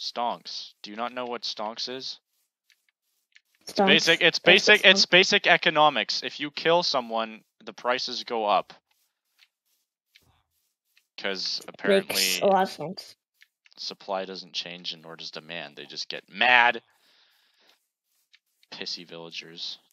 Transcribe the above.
Stonks. Do you not know what stonks is? Stonks. It's basic economics. If you kill someone, the prices go up. Because apparently Makes a lot of sense. supply doesn't change and nor does demand. They just get mad. Pissy villagers.